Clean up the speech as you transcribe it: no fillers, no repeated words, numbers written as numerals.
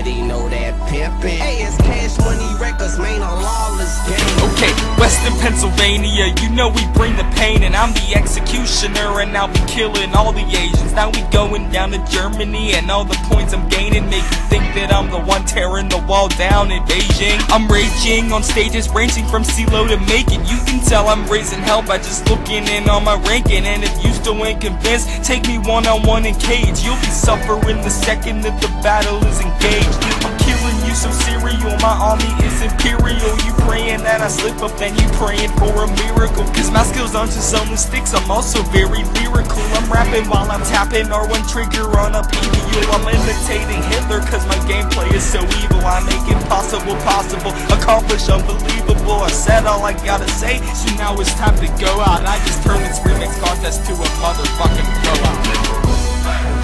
already know that pimpin'. Hey, it's Cash Money Records, man, a lawless game. Okay, Western Pennsylvania, you know we bring the pain, and I'm the executioner, and I'll be killing all the Asians. Now we going down to Germany, and all the points I'm gaining make you think that I'm the one tearing the wall down in Beijing. I'm raging on stages ranging from CeeLo to Macon. You can tell I'm raising hell by just looking in on my ranking, and if you still ain't convinced, take me one-on-one in cage. You'll be suffering the second that the battle is engaged. I'm killing you so serial, my army is imperial. You praying that I slip up, then you praying for a miracle. Cause my skills aren't just on the sticks, I'm also very lyrical. I'm rapping while I'm tapping R1 trigger on a PBU. I'm imitating Hitler cause my gameplay is so evil. I make impossible possible, accomplish unbelievable. I said all I gotta say, so now it's time to go out. I just turned this remix contest to a motherfucking blowout.